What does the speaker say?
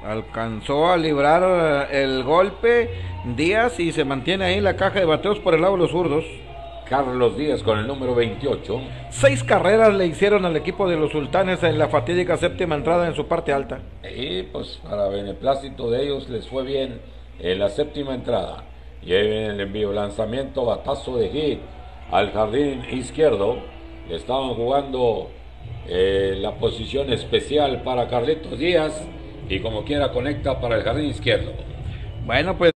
Alcanzó a librar el golpe Díaz y se mantiene ahí en la caja de bateos por el lado de los zurdos. Carlos Díaz con el número 28. 6 carreras le hicieron al equipo de los Sultanes en la fatídica séptima entrada en su parte alta. Y pues para beneplácito de ellos les fue bien en la séptima entrada. Y ahí viene el envío, lanzamiento, batazo de hit al jardín izquierdo. Le estaban jugando la posición especial para Carlitos Díaz y como quiera conecta para el jardín izquierdo. Bueno, pues